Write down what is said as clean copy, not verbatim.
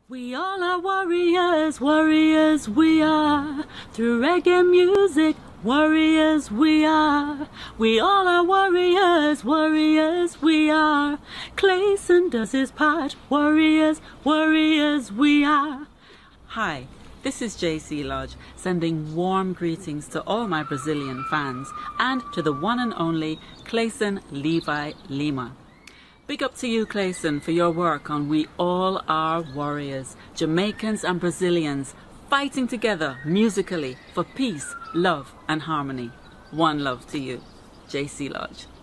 We all are warriors, warriors we are. Through reggae music, warriors we are. We all are warriors, warriors we are. Clayson does his part, warriors, warriors we are. Hi, this is JC Lodge, sending warm greetings to all my Brazilian fans and to the one and only Clayson Levi Lima. Big up to you, Clayson, for your work on We All Are Warriors, Jamaicans and Brazilians fighting together musically for peace, love and harmony. One love to you, JC Lodge.